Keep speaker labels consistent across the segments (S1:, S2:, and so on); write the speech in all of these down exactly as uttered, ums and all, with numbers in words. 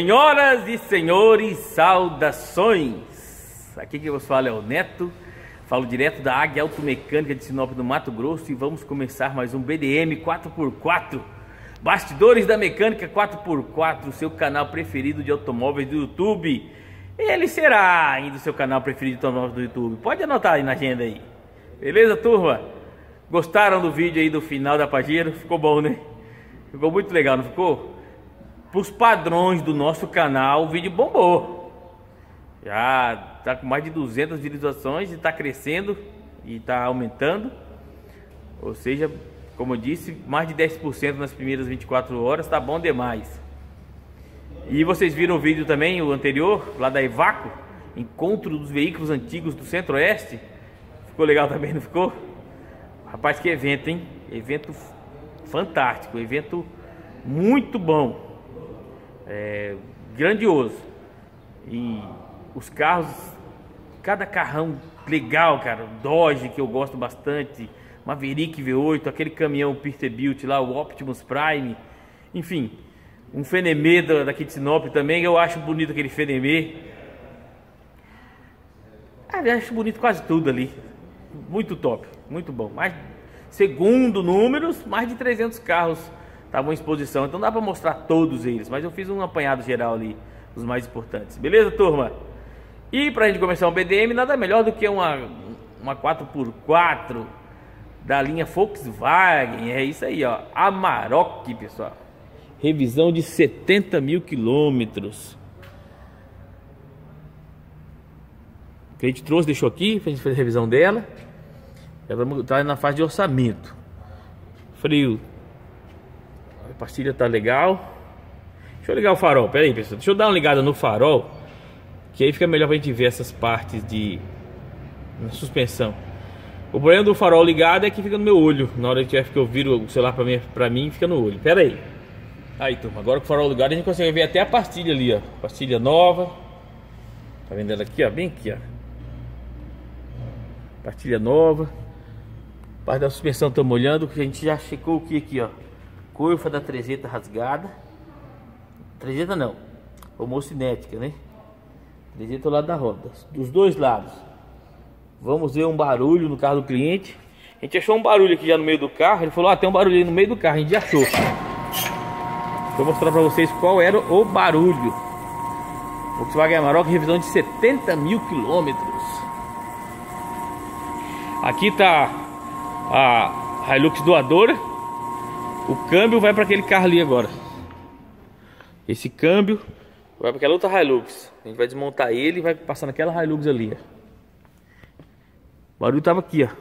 S1: Senhoras e senhores, saudações! Aqui quem vos fala é o Neto, falo direto da Águia Automecânica de Sinop do Mato Grosso e vamos começar mais um B D M quatro por quatro, Bastidores da Mecânica quatro por quatro, seu canal preferido de automóveis do YouTube. Ele será ainda o seu canal preferido de automóveis do YouTube, pode anotar aí na agenda aí. Beleza, turma? Gostaram do vídeo aí do final da Pajero? Ficou bom, né? Ficou muito legal, não ficou? Para os padrões do nosso canal, o vídeo bombou. Já tá com mais de duzentas visualizações e tá crescendo e tá aumentando. Ou seja, como eu disse, mais de dez por cento nas primeiras vinte e quatro horas, tá bom demais. E vocês viram o vídeo também, o anterior, lá da Ivaco, encontro dos veículos antigos do Centro-Oeste. Ficou legal também, não ficou? Rapaz, que evento, hein? Evento fantástico, evento muito bom. É, grandioso. E os carros, cada carrão legal, cara. Dodge, que eu gosto bastante, Maverick V oito, aquele caminhão Peterbilt lá, o Optimus Prime, enfim, um Fenemê daqui de Sinop também. Eu acho bonito aquele Fenemê. Ah, eu acho bonito quase tudo ali. Muito top, muito bom. Mais, segundo números, mais de trezentos carros estavam em exposição, então dá para mostrar todos eles, mas eu fiz um apanhado geral ali, os mais importantes. Beleza, turma? E para a gente começar um B D M, nada melhor do que uma, uma quatro por quatro da linha Volkswagen. É isso aí, ó, Amarok, pessoal. Revisão de setenta mil quilômetros. Que a gente trouxe, deixou aqui pra gente fazer a revisão dela. Já vamos estar na fase de orçamento. Freio, a pastilha tá legal. Deixa eu ligar o farol, pera aí, pessoal. Deixa eu dar uma ligada no farol, que aí fica melhor pra gente ver essas partes de na suspensão. O problema do farol ligado é que fica no meu olho. Na hora que eu viro o celular pra mim, pra mim fica no olho. Pera aí. Aí, turma, agora com o farol ligado a gente consegue ver até a pastilha ali, ó. Pastilha nova. Tá vendo ela aqui, ó? Bem aqui, ó. Pastilha nova. Parte da suspensão estamos olhando, que a gente já checou o que aqui, ó. Curva da trezeta rasgada. Trezeta não, homocinética, né? Trezeta ao lado da roda, dos dois lados. Vamos ver um barulho no carro do cliente. A gente achou um barulho aqui já no meio do carro. Ele falou, ah, tem um barulho aí no meio do carro. A gente já achou. Vou mostrar pra vocês qual era o barulho. Volkswagen Amarok, revisão de setenta mil quilômetros. Aqui tá a Hilux doadora. O câmbio vai para aquele carro ali agora. Esse câmbio vai para aquela outra Hilux. A gente vai desmontar ele e vai passar naquela Hilux ali, ó. O barulho tava aqui, ó.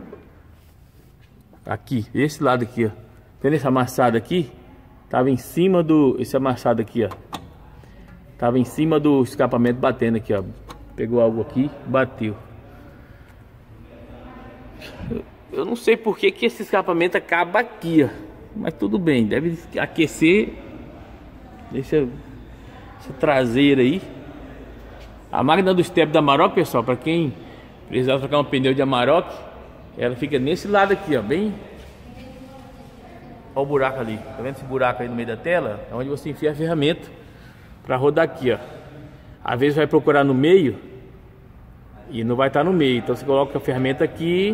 S1: Aqui, esse lado aqui, ó. Vendo esse amassado aqui? Tava em cima do... Esse amassado aqui, ó. Tava em cima do escapamento batendo aqui, ó. Pegou algo aqui, bateu. Eu, eu não sei por que que esse escapamento acaba aqui, ó. Mas tudo bem, deve aquecer. Deixa essa traseira aí. A máquina do step da Amarok, pessoal, para quem precisar trocar um pneu de Amarok, ela fica nesse lado aqui, ó, bem. Olha o buraco ali, tá vendo esse buraco aí no meio da tela? É onde você enfia a ferramenta para rodar aqui, ó. Às vezes vai procurar no meio e não vai estar no meio, então você coloca a ferramenta aqui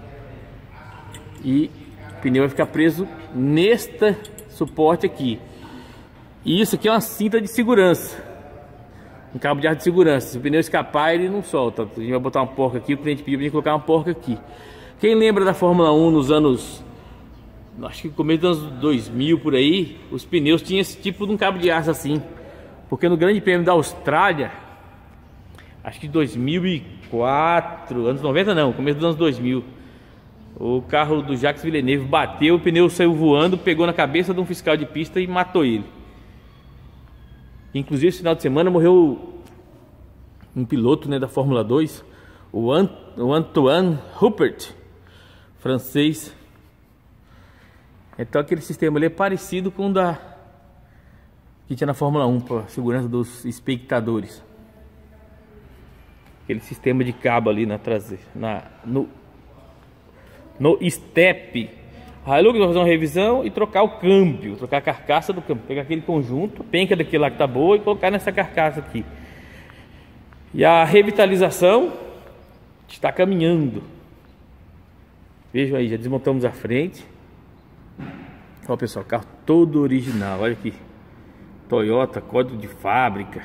S1: e o pneu vai ficar preso neste suporte aqui. E isso aqui é uma cinta de segurança, um cabo de ar de segurança. Se o pneu escapar, ele não solta. A gente vai botar uma porca aqui, o cliente pediu pra gente colocar uma porca aqui. Quem lembra da Fórmula um nos anos, acho que no começo dos anos dois mil por aí, os pneus tinham esse tipo de um cabo de aço assim. Porque no Grande Prêmio da Austrália, acho que dois mil e quatro, anos noventa não, começo dos anos dois mil, o carro do Jacques Villeneuve bateu, o pneu saiu voando, pegou na cabeça de um fiscal de pista e matou ele. Inclusive, esse final de semana morreu um piloto, né, da Fórmula dois, o, Ant o Antoine Rupert, francês. Então aquele sistema ali é parecido com o da que tinha na Fórmula um, para segurança dos espectadores. Aquele sistema de cabo ali na traseira, na, no, no step. Hilux, vai fazer uma revisão e trocar o câmbio, trocar a carcaça do câmbio, pegar aquele conjunto, a penca daquele lá que tá boa e colocar nessa carcaça aqui. E a revitalização está caminhando. Vejam aí, já desmontamos a frente. Olha pessoal, carro todo original, olha aqui. Toyota, código de fábrica.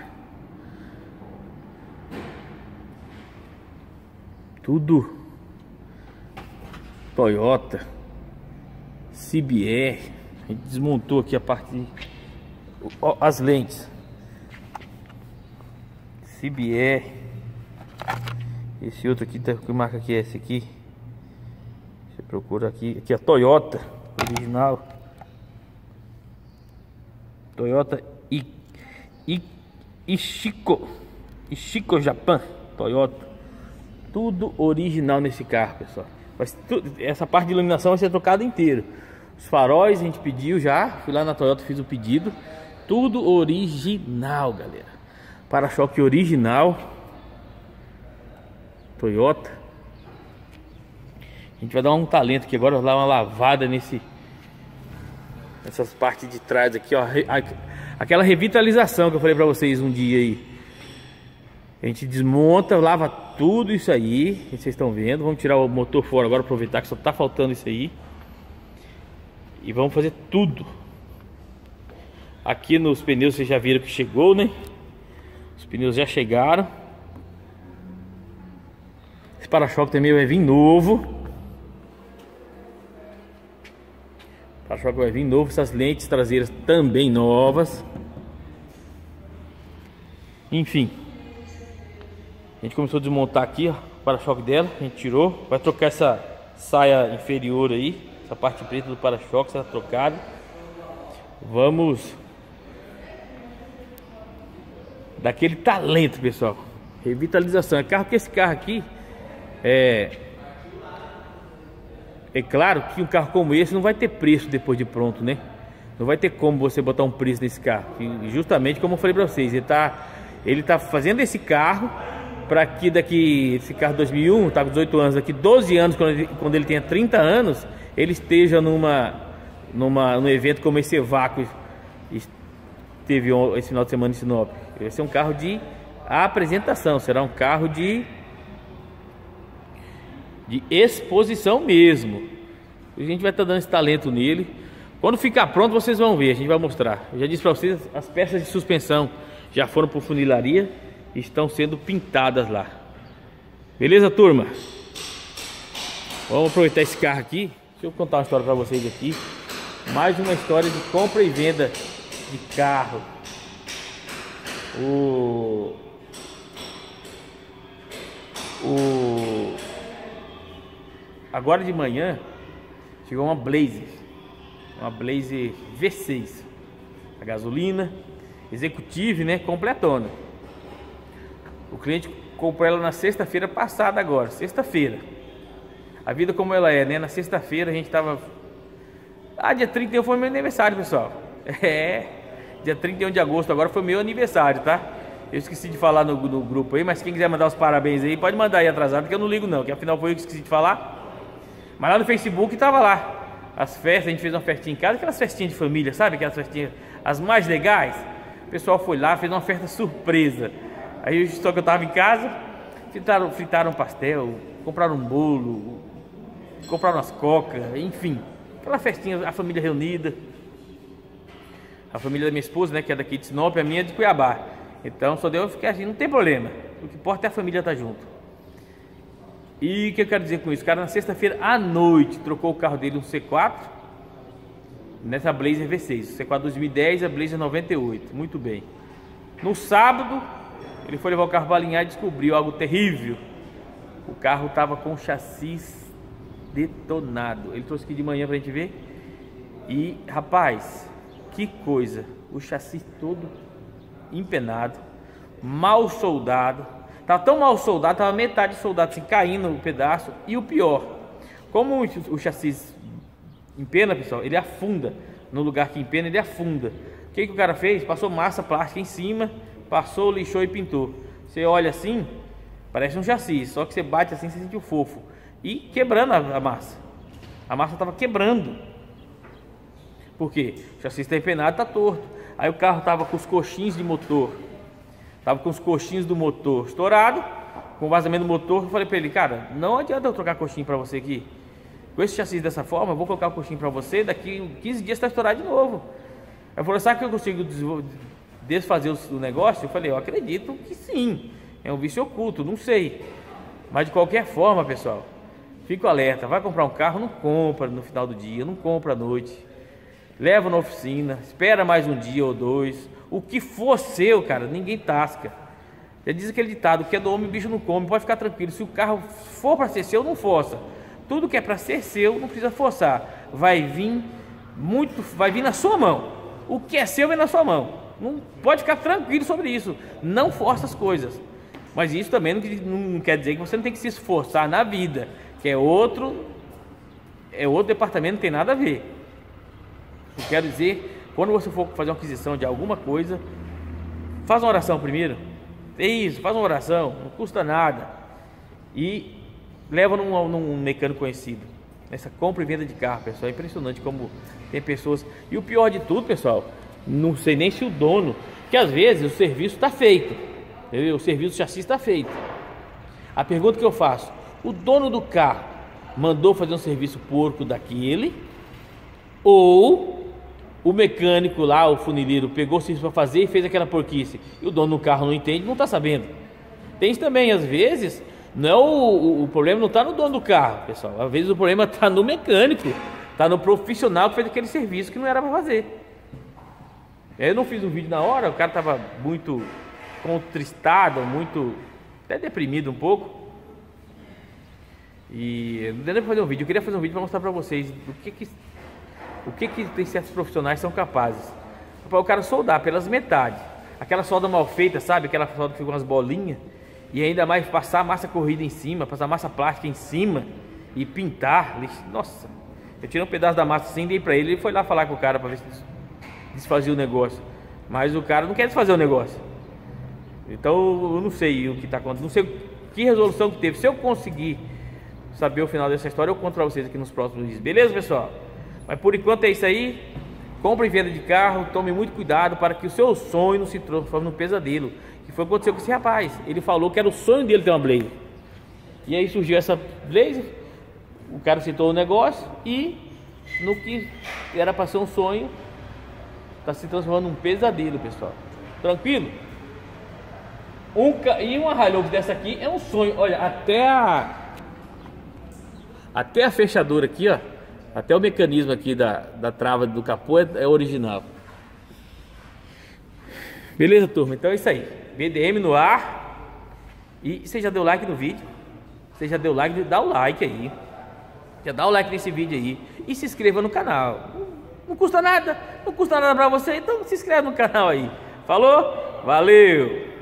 S1: Tudo Toyota, C B R. A gente desmontou aqui a parte de... Ó, as lentes C B R. Esse outro aqui, tá, que marca que é esse aqui? Você procura aqui. Aqui a Toyota original, Toyota I, I, Ishiko Ishiko Japan, Toyota. Tudo original nesse carro, pessoal. Mas tudo, essa parte de iluminação vai ser trocada inteira. Os faróis a gente pediu já. Fui lá na Toyota, fiz o pedido. Tudo original, galera. Para-choque original Toyota. A gente vai dar um talento aqui agora, dar uma lavada nesse nessas partes de trás aqui, ó. Aquela revitalização que eu falei pra vocês um dia aí. A gente desmonta, lava tudo isso aí, que vocês estão vendo. Vamos tirar o motor fora agora, aproveitar que só tá faltando isso aí. E vamos fazer tudo. Aqui nos pneus vocês já viram que chegou, né? Os pneus já chegaram. Esse para-choque também vai vir novo. O para-choque vai vir novo. Essas lentes traseiras também novas. Enfim. A gente começou a desmontar aqui, ó, o para-choque dela. A gente tirou. Vai trocar essa saia inferior aí. Essa parte preta do para-choque está trocada. Vamos daquele talento, pessoal. Revitalização. É carro que esse carro aqui é é claro que um carro como esse não vai ter preço depois de pronto, né? Não vai ter como você botar um preço nesse carro. E justamente como eu falei para vocês, ele tá ele tá fazendo esse carro para que daqui, esse carro dois mil e um, tá com dezoito anos, daqui doze anos, quando ele, quando ele tenha trinta anos, ele esteja numa numa num evento como esse Evaco teve esse final de semana em Sinop. Vai ser um carro de apresentação, será um carro de de exposição mesmo. A gente vai estar dando esse talento nele. Quando ficar pronto vocês vão ver, a gente vai mostrar. Eu já disse para vocês, as peças de suspensão já foram para funilaria e estão sendo pintadas lá. Beleza, turma? Vamos aproveitar esse carro aqui. Deixa eu contar uma história para vocês aqui. Mais uma história de compra e venda de carro. O o agora de manhã chegou uma Blazer, uma Blazer V seis, a gasolina, executive, né, completona. O cliente comprou ela na sexta-feira passada agora, sexta-feira. A vida como ela é, né? Na sexta-feira a gente tava... Ah, dia trinta e um foi meu aniversário, pessoal. É, dia trinta e um de agosto agora foi meu aniversário, tá? Eu esqueci de falar no, no grupo aí, mas quem quiser mandar os parabéns aí, pode mandar aí atrasado, que eu não ligo não, que afinal foi eu que esqueci de falar. Mas lá no Facebook tava lá as festas, a gente fez uma festinha em casa, aquelas festinhas de família, sabe? Aquelas festinhas, as mais legais. O pessoal foi lá, fez uma festa surpresa. Aí só que eu tava em casa, fritaram, fritaram um pastel, compraram um bolo, compraram umas cocas, enfim. Aquela festinha, a família reunida. A família da minha esposa, né, que é daqui de Sinop, a minha é de Cuiabá. Então só deu ficar assim, não tem problema. O que importa é a família estar junto. E o que eu quero dizer com isso? O cara na sexta-feira à noite trocou o carro dele, um C quatro, nessa Blazer V seis. C quatro dois mil e dez, a Blazer noventa e oito. Muito bem. No sábado, ele foi levar o carro para alinhar e descobriu algo terrível. O carro estava com o chassi detonado. Ele trouxe aqui de manhã para a gente ver. E, rapaz, que coisa. O chassi todo empenado, mal soldado. Tava tão mal soldado, tava metade soldado assim, caindo o pedaço. E o pior, como o chassi empena, pessoal, ele afunda. No lugar que empena, ele afunda. O que, que o cara fez? Passou massa plástica em cima, passou, lixou e pintou. Você olha assim, parece um chassi, só que você bate assim, você sente o fofo. E quebrando a, a massa. A massa tava quebrando. Por quê? O chassi está empenado, tá torto. Aí o carro tava com os coxins de motor, tava com os coxins do motor estourado, com o vazamento do motor. Eu falei para ele, cara, não adianta eu trocar coxinho para você aqui. Com esse chassi dessa forma, eu vou colocar o coxinho para você, daqui quinze dias está estourado de novo. Eu falei, sabe que eu consigo desfazer o negócio? Eu falei, eu acredito que sim, é um vício oculto, não sei. Mas de qualquer forma, pessoal, fico alerta, vai comprar um carro, não compra no final do dia, não compra à noite. Leva na oficina, espera mais um dia ou dois. O que for seu, cara, ninguém tasca. Já diz aquele ditado, o que é do homem, o bicho não come, pode ficar tranquilo. Se o carro for para ser seu, não força. Tudo que é para ser seu, não precisa forçar. Vai vir muito, vai vir na sua mão. O que é seu vem na sua mão. Não pode ficar tranquilo sobre isso. Não força as coisas. Mas isso também não, não quer dizer que você não tem que se esforçar na vida, que é outro, é outro departamento, não tem nada a ver. Eu quero dizer, quando você for fazer uma aquisição de alguma coisa, faz uma oração primeiro. É isso, faz uma oração, não custa nada. E leva num, num mecânico conhecido. Essa compra e venda de carro, pessoal, é impressionante como tem pessoas. E o pior de tudo, pessoal, não sei nem se o dono, que às vezes o serviço está feito, entendeu? O serviço do chassi está feito. A pergunta que eu faço, o dono do carro mandou fazer um serviço porco daquele, ou o mecânico lá, o funileiro, pegou o serviço para fazer e fez aquela porquice, e o dono do carro não entende, não está sabendo. Tem isso também, às vezes, não, o, o problema não está no dono do carro, pessoal. Às vezes o problema está no mecânico, está no profissional que fez aquele serviço que não era para fazer. Eu não fiz um vídeo na hora, o cara estava muito contristado, muito, até deprimido um pouco. E não deu para fazer um vídeo, eu queria fazer um vídeo para mostrar para vocês o que que O que que tem certos profissionais são capazes. Para o cara soldar pelas metades, aquela solda mal feita, sabe? Aquela solda que fica umas bolinhas, e ainda mais passar massa corrida em cima, passar massa plástica em cima e pintar. Nossa, eu tirei um pedaço da massa assim, dei para ele, ele foi lá falar com o cara para ver se desfazia o negócio. Mas o cara não quer desfazer o negócio. Então eu não sei o que está acontecendo, não sei que resolução que teve. Se eu conseguir saber o final dessa história, eu conto para vocês aqui nos próximos dias. Beleza, pessoal? Mas por enquanto é isso aí. Compra e venda de carro, tome muito cuidado para que o seu sonho não se transforme num pesadelo. Que foi o que aconteceu com esse rapaz. Ele falou que era o sonho dele ter uma Blazer. E aí surgiu essa Blazer, o cara citou o negócio e no que era para ser um sonho, está se transformando num pesadelo, pessoal. Tranquilo? Um, e uma Hilux dessa aqui é um sonho. Olha, até a até a fechadura aqui, ó, até o mecanismo aqui da, da trava do capô é, é original. Beleza, turma? Então é isso aí. B D M no ar. E você já deu like no vídeo? Você já deu like? Dá o like aí. Já dá o like nesse vídeo aí. E se inscreva no canal. Não, não custa nada. Não custa nada pra você. Então se inscreve no canal aí. Falou? Valeu!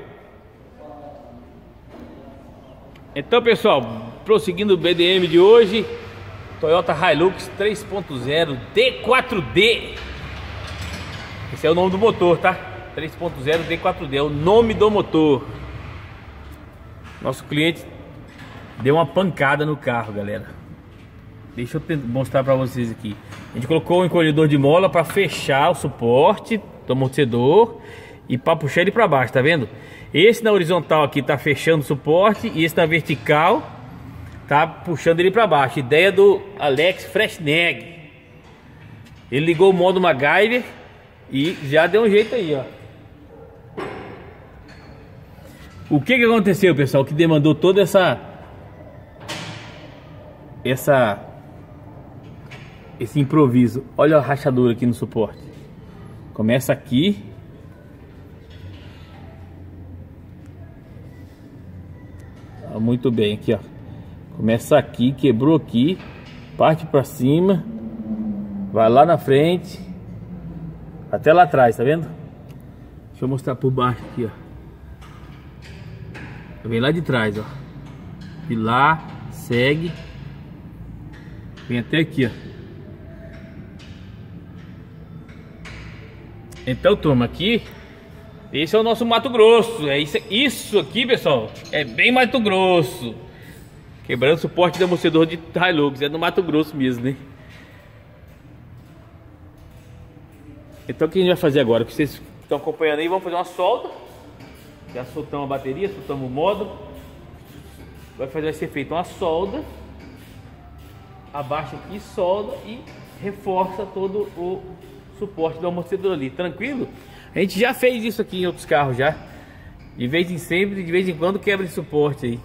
S1: Então, pessoal, prosseguindo o B D M de hoje, Toyota Hilux três ponto zero D quatro D. Esse é o nome do motor, tá? três ponto zero D quatro D é o nome do motor. Nosso cliente deu uma pancada no carro, galera. Deixa eu mostrar para vocês aqui. A gente colocou o encolhedor de mola para fechar o suporte do amortecedor e para puxar ele para baixo, tá vendo? Esse na horizontal aqui tá fechando o suporte e esse na vertical tá puxando ele para baixo. Ideia do Alex Fresneg. Ele ligou o modo MacGyver e já deu um jeito aí, ó. O que que aconteceu, pessoal, que demandou toda essa essa esse improviso? Olha a rachadura aqui no suporte. Começa aqui. Muito bem, aqui ó, começa aqui, quebrou aqui, parte para cima, vai lá na frente, até lá atrás, tá vendo? Deixa eu mostrar por baixo aqui, ó. Vem lá de trás, ó, e lá, segue, vem até aqui, ó. Então, turma, aqui esse é o nosso Mato Grosso. É isso, isso aqui, pessoal, é bem Mato Grosso. Quebrando o suporte do amortecedor de Hilux. É no Mato Grosso mesmo, né? Então o que a gente vai fazer agora? Que vocês estão acompanhando aí, vamos fazer uma solda. Já soltamos a bateria, soltamos o modo. Vai, fazer, vai ser feita uma solda. Abaixa aqui, solda e reforça todo o suporte do amortecedor ali. Tranquilo? A gente já fez isso aqui em outros carros já. De vez em sempre, de vez em quando quebra esse suporte aí.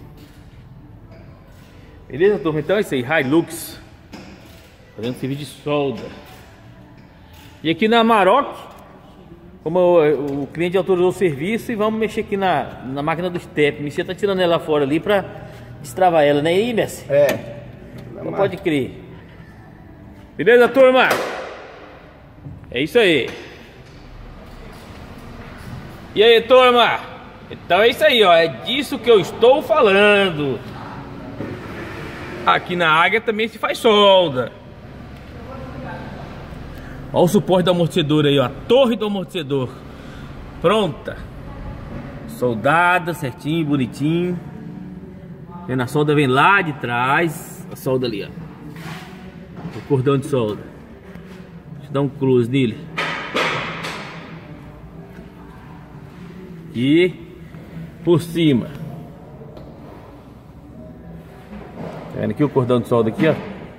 S1: Beleza, turma? Então é isso aí, Hilux. Fazendo serviço de solda. E aqui na Amarok, como o, o cliente autorizou o serviço, e vamos mexer aqui na, na máquina do step. O Michel tá tirando ela fora ali pra destravar ela, né aí, Messi?
S2: É.
S1: Não pode crer. Beleza, turma? É isso aí. E aí, turma? Então é isso aí, ó. É disso que eu estou falando. Aqui na Águia também se faz solda. Olha o suporte do amortecedor aí, ó. A torre do amortecedor pronta. Soldada, certinho, bonitinho. E na solda vem lá de trás. A solda ali, ó. O cordão de solda. Deixa eu dar um close nele. E por cima. Tá vendo aqui o cordão de solda aqui, ó.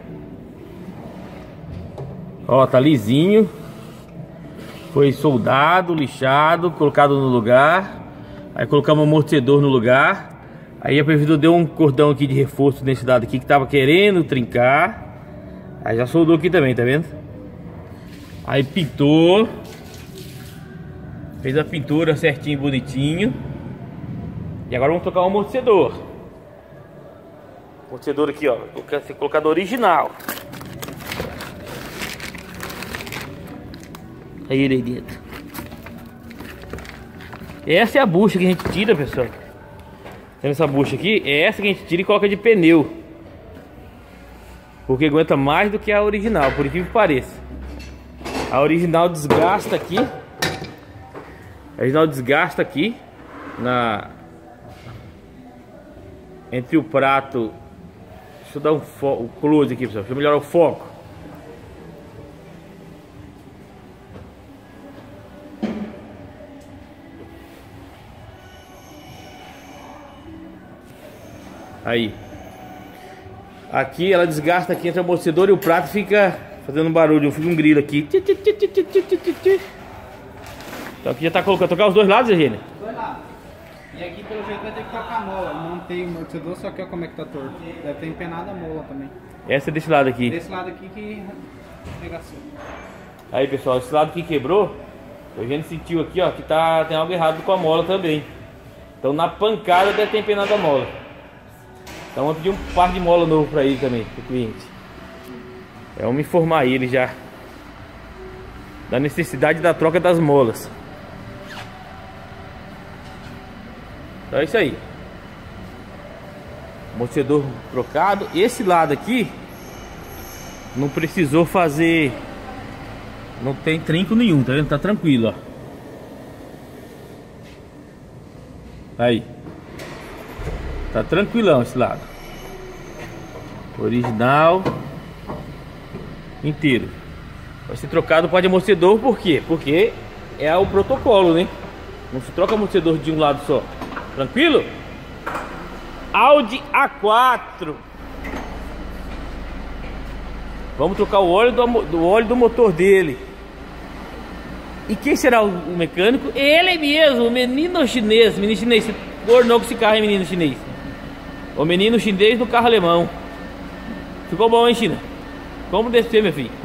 S1: Ó, tá lisinho. Foi soldado, lixado, colocado no lugar. Aí colocamos o amortecedor no lugar. Aí a Perfidor deu um cordão aqui de reforço nesse lado aqui que tava querendo trincar. Aí já soldou aqui também, tá vendo? Aí pintou. Fez a pintura certinho, bonitinho. E agora vamos trocar o amortecedor. Amortecedor aqui, ó. Vou ser colocado original. Aí ele aí dentro. Essa é a bucha que a gente tira, pessoal. Tem essa bucha aqui, é essa que a gente tira e coloca de pneu. Porque aguenta mais do que a original, por incrível que pareça. A original desgasta aqui. A original desgasta aqui na entre o prato. Deixa eu dar um, um close aqui, pessoal. Deixa eu melhorar o foco. Aí. Aqui ela desgasta aqui entre o amortecedor e o prato, fica fazendo um barulho, fica um grilo aqui. Então aqui já tá colocando, tocar os dois lados, Eugênia?
S2: Os dois lados. E aqui pelo jeito vai ter que trocar a mola. Não tem amortecedor, só que olha como é que tá torto. Deve ter empenado a mola também.
S1: Essa é desse lado aqui.
S2: Desse lado aqui que regaçou.
S1: Aí, pessoal, esse lado aqui quebrou. O Eugênio sentiu aqui, ó, que tá, tem algo errado com a mola também. Então na pancada deve ter empenado a mola. Então vamos pedir um par de mola novo para ele também, pro cliente. É, vamos informar ele já da necessidade da troca das molas. Então é isso aí. Amortecedor trocado. Esse lado aqui não precisou fazer. Não tem trinco nenhum, tá vendo? Tá tranquilo, ó. Aí. Tá tranquilão esse lado. Original. Inteiro. Vai ser trocado para de amortecedor, por quê? Porque é o protocolo, né? Não se troca amortecedor de um lado só. Tranquilo? Audi A quatro. Vamos trocar o óleo do, do óleo do motor dele. E quem será o, o mecânico? Ele mesmo, o menino chinês. Menino chinês. Ornou com esse carro, hein, menino chinês? O menino chinês do carro alemão. Ficou bom, hein, China? Como descer, meu filho?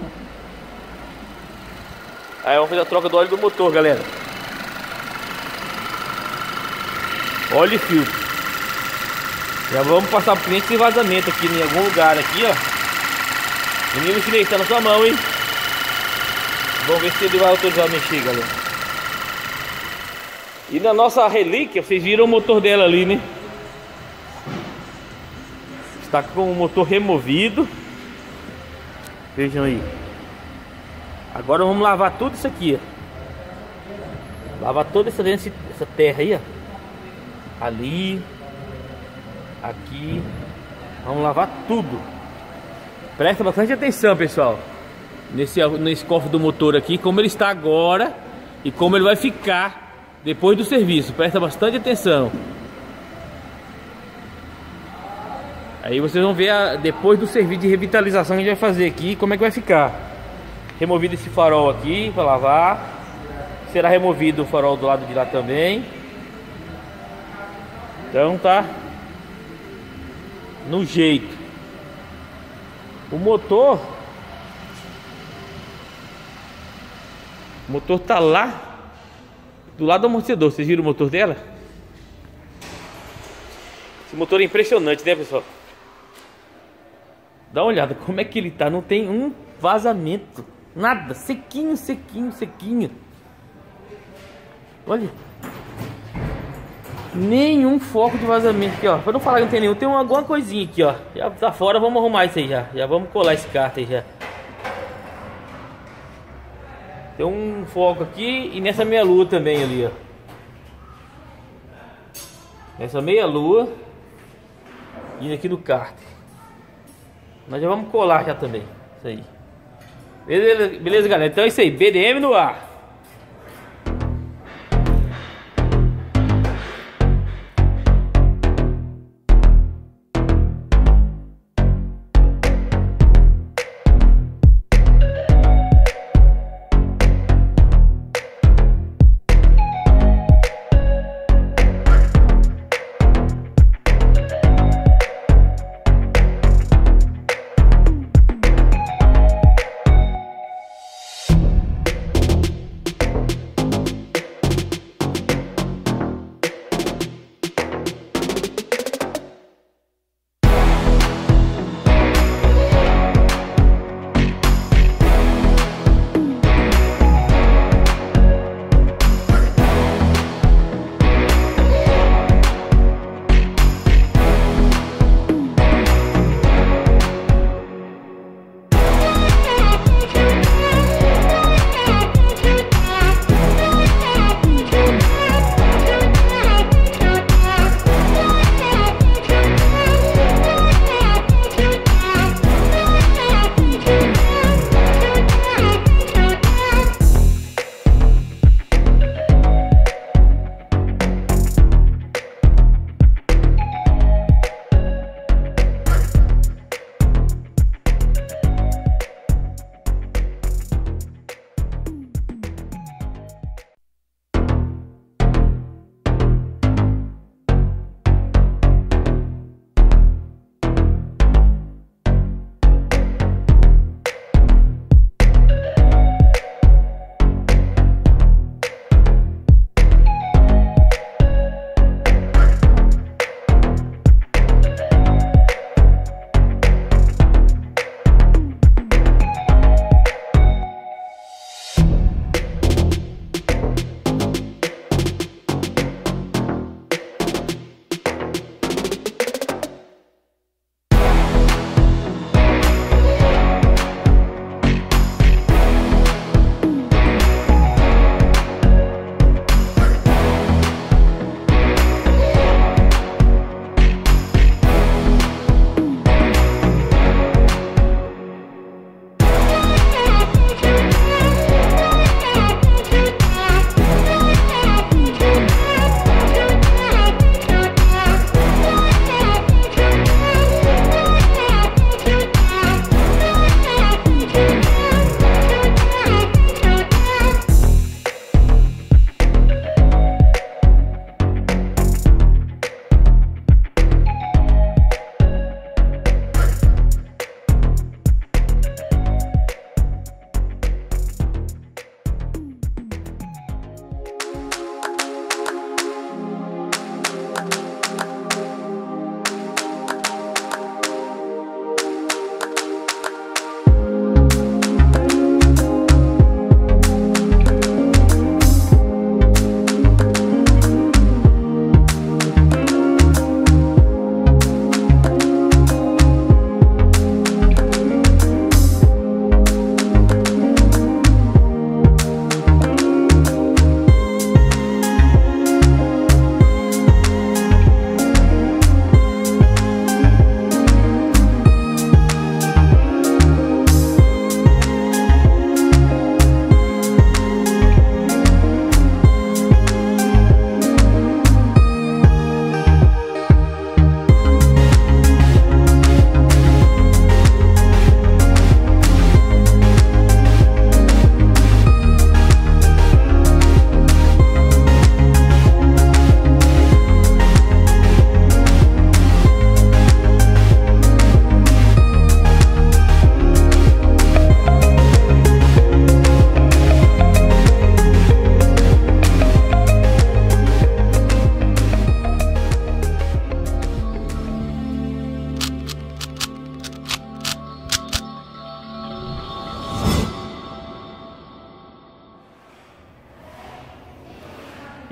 S1: Aí vamos fazer a troca do óleo do motor, galera. Óleo e filtro. Já vamos passar pro cliente esse vazamento aqui em algum lugar aqui, ó. Menino chinês, tá na sua mão, hein? Vamos ver se ele vai autorizar a mexer, galera. E na nossa relíquia, vocês viram o motor dela ali, né? Está com o motor removido. Vejam aí. Agora vamos lavar tudo isso aqui, ó. Lavar toda essa, essa terra aí, ó. Ali. Aqui. Vamos lavar tudo. Presta bastante atenção, pessoal. nesse, nesse cofre do motor aqui, como ele está agora e como ele vai ficar depois do serviço. Presta bastante atenção. Aí vocês vão ver a, depois do serviço de revitalização que a gente vai fazer aqui, como é que vai ficar. Removido esse farol aqui para lavar. Será removido o farol do lado de lá também. Então tá no jeito. O motor O motor tá lá do lado do amortecedor. Vocês viram o motor dela? Esse motor é impressionante, né, pessoal? Dá uma olhada como é que ele tá. Não tem um vazamento. Nada. Sequinho, sequinho, sequinho. Olha. Nenhum foco de vazamento aqui, ó. Pra não falar que não tem nenhum, tem alguma coisinha aqui, ó. Já tá fora, vamos arrumar isso aí já. Já vamos colar esse cárter aí já. Tem um foco aqui e nessa meia lua também ali, ó. Nessa meia lua. E aqui no cárter. Nós já vamos colar já também. Isso aí. Beleza, beleza, galera? Então é isso aí. B D M no ar.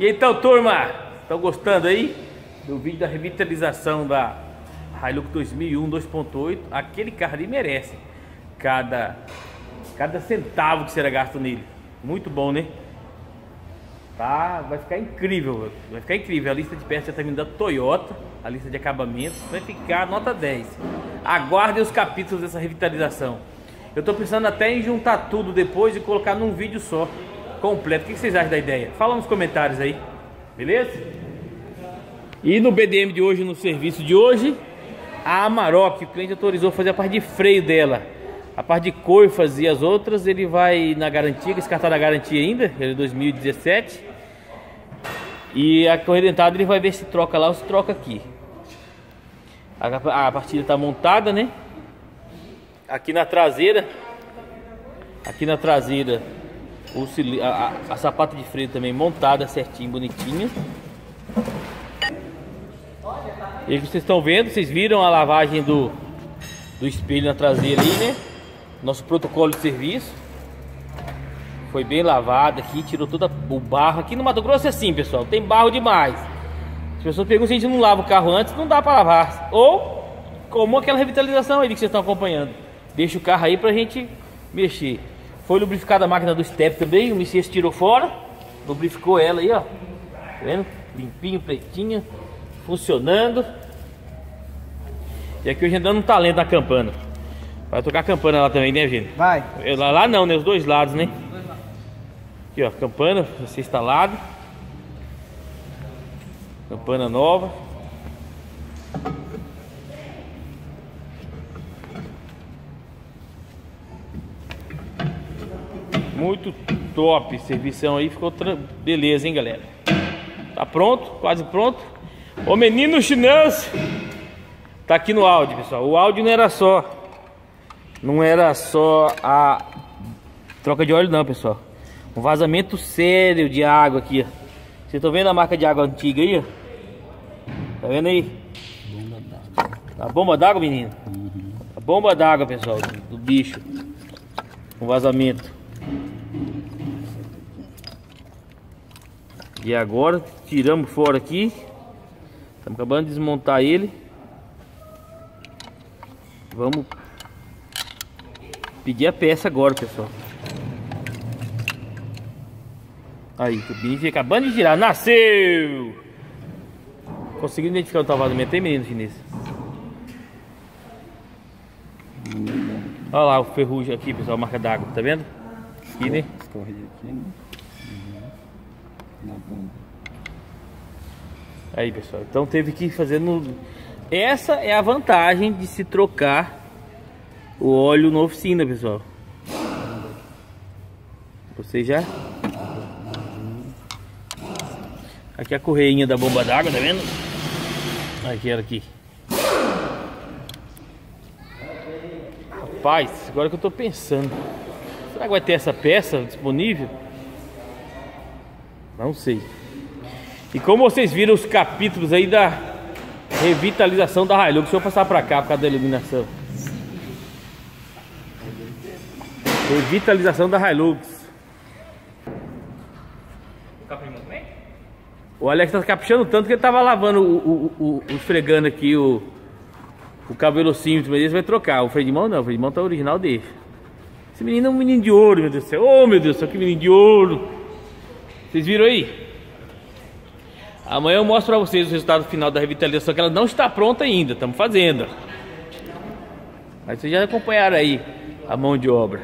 S1: E então, turma, estão gostando aí do vídeo da revitalização da Hilux dois mil e um dois ponto oito? Aquele carro ali merece cada, cada centavo que será gasto nele. Muito bom, né? Tá, vai ficar incrível, vai ficar incrível. A lista de peças já está vindo da Toyota, a lista de acabamentos vai ficar nota dez. Aguardem os capítulos dessa revitalização. Eu estou pensando até em juntar tudo depois e colocar num vídeo só, completo. O que vocês acham da ideia? Fala nos comentários aí, beleza? E no B D M de hoje, no serviço de hoje, a Amarok, o cliente autorizou fazer a parte de freio dela. A parte de coifas e as outras ele vai na garantia, descartar na garantia ainda, ele é dois mil e dezessete. E a correia dentada ele vai ver se troca lá ou se troca aqui. A, a partida está montada, né? Aqui na traseira, aqui na traseira, o, a, a, a sapata de freio também montada certinho, bonitinha. E que vocês estão vendo, vocês viram a lavagem do, do espelho na traseira aí, né? Nosso protocolo de serviço foi bem lavado aqui, tirou todo o barro. Aqui no Mato Grosso é assim, pessoal, tem barro demais. As pessoas perguntam se a gente não lava o carro antes, não dá para lavar. Ou como aquela revitalização aí que vocês estão acompanhando, deixa o carro aí pra gente mexer. Foi lubrificada a máquina do step também, o Messias tirou fora, lubrificou ela aí, ó, tá vendo? Limpinho, pretinho, funcionando. E aqui hoje andando um talento na campana. Vai tocar a campana lá também, né, gente?
S2: Vai.
S1: Lá, lá não, né? Os dois lados, né? Aqui, ó, campana vai ser instalado. Campana nova. Muito top, servição aí, ficou beleza, hein, galera? Tá pronto, quase pronto. O menino chinês tá aqui no áudio, pessoal. O áudio não era só Não era só a troca de óleo não, pessoal. Um vazamento sério de água aqui, ó. Vocês estão vendo a marca de água antiga aí, ó? Tá vendo aí? Bomba d'água. A bomba d'água, menino? Uhum. A bomba d'água, pessoal, do, do bicho. Um vazamento. E agora tiramos fora aqui. Estamos acabando de desmontar ele. Vamos pedir a peça agora, pessoal. Aí, o menino acabando de tirar. Nasceu! Conseguiu identificar o tal vazamento aí, menino chinês? Olha lá o ferrugem aqui, pessoal, a marca d'água, tá vendo? Aqui, né? Aí, pessoal, então teve que fazer no... Essa é a vantagem de se trocar o óleo na oficina, pessoal. Você já... Aqui a correinha da bomba d'água, tá vendo? Aqui, era aqui. Rapaz, agora que eu tô pensando, será que vai ter essa peça disponível? Não sei. E como vocês viram os capítulos aí da revitalização da Hilux, deixa eu passar pra cá por causa da iluminação. Revitalização da Hilux. O Alex tá caprichando tanto que ele tava lavando o, o, o, o esfregando aqui o, o cabelocímetro, mas ele vai trocar. O freio de mão não, o freio de mão tá original dele. Esse menino é um menino de ouro, meu Deus do céu. Oh, meu Deus do céu, que menino de ouro. Vocês viram aí? Amanhã eu mostro pra vocês o resultado final da revitalização, que ela não está pronta ainda, estamos fazendo. Mas vocês já acompanharam aí a mão de obra.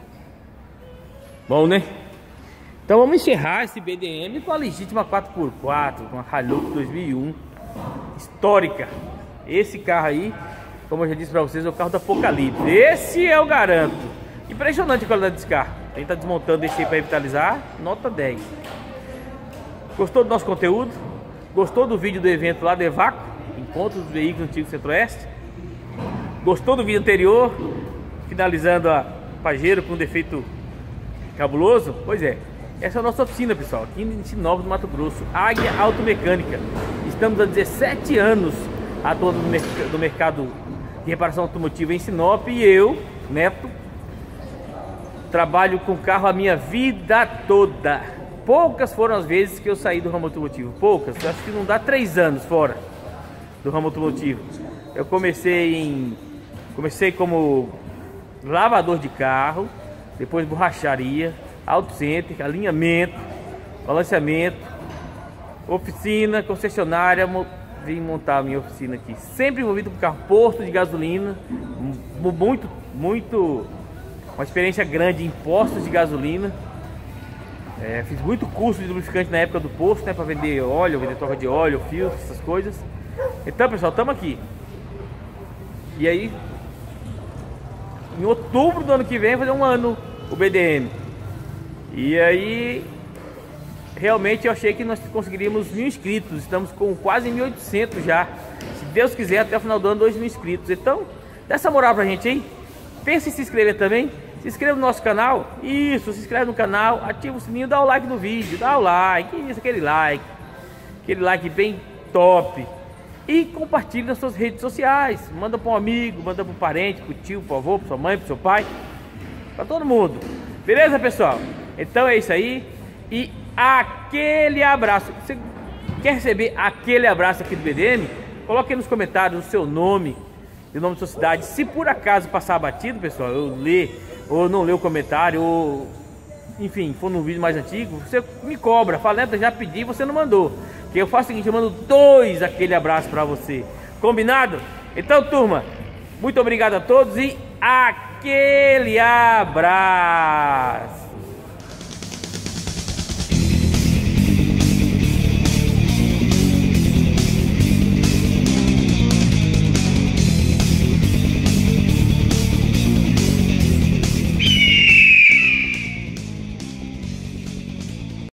S1: Bom, né? Então vamos encerrar esse B D M com a legítima quatro por quatro, com a Hilux dois mil e um histórica. Esse carro aí, como eu já disse pra vocês, é o carro do apocalipse. Esse eu garanto. Impressionante a qualidade desse carro. A gente tá desmontando, deixei para revitalizar, nota dez. Gostou do nosso conteúdo? Gostou do vídeo do evento lá do Evaco, Encontro dos Veículos Antigos Centro-Oeste? Gostou do vídeo anterior, finalizando a Pajero com defeito cabuloso? Pois é, essa é a nossa oficina, pessoal, aqui em Sinop, do Mato Grosso, Águia Automecânica. Estamos há dezessete anos atuando no, merc no mercado de reparação automotiva em Sinop, e eu, Neto, trabalho com carro a minha vida toda. poucas foram as vezes que eu saí do ramo automotivo. Poucas, eu acho que não dá três anos fora do ramo automotivo. Eu comecei em comecei como lavador de carro, depois borracharia, auto center, alinhamento, balanceamento, oficina, concessionária. Vim montar a minha oficina aqui, sempre envolvido com carro, posto de gasolina, muito, muito, uma experiência grande em postos de gasolina. É, fiz muito curso de lubrificante na época do posto, né, para vender óleo, vender troca de óleo, fios, essas coisas. Então, pessoal, estamos aqui. E aí, em outubro do ano que vem, vai fazer um ano o B D M. E aí, realmente eu achei que nós conseguiríamos mil inscritos. Estamos com quase mil e oitocentos já. Se Deus quiser, até o final do ano, dois mil inscritos. Então, dá essa moral pra gente aí. Pense em se inscrever também. Se inscreva no nosso canal. Isso, se inscreve no canal, ativa o sininho, dá o like no vídeo. Dá o like, isso, aquele like. Aquele like bem top. E compartilhe nas suas redes sociais. Manda para um amigo, manda para um parente, para o tio, para o avô, para sua mãe, para seu pai. Para todo mundo. Beleza, pessoal? Então é isso aí. E aquele abraço. Você quer receber aquele abraço aqui do B D M? Coloque aí nos comentários o seu nome e o nome da sua cidade. Se por acaso passar batido, pessoal, eu ler ou não ler o comentário, ou enfim, for num vídeo mais antigo, você me cobra. Fala, né, já pedi, você não mandou. Que eu faço o seguinte, eu mando dois aquele abraço pra você. Combinado? Então, turma, muito obrigado a todos e aquele abraço.